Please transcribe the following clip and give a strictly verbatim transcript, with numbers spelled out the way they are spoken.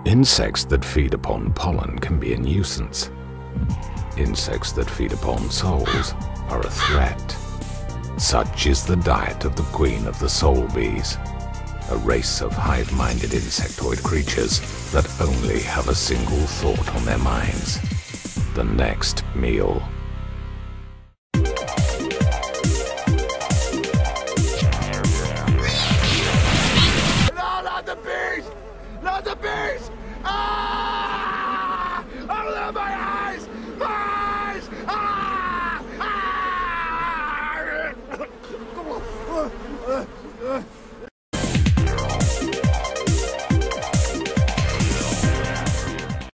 Insects that feed upon pollen can be a nuisance. Insects that feed upon souls are a threat. Such is the diet of the queen of the soul bees, a race of hive-minded insectoid creatures that only have a single thought on their minds: the next meal. No, not the bees! Not the bees! Ah! Oh, my eyes! My eyes! Ah! Ah!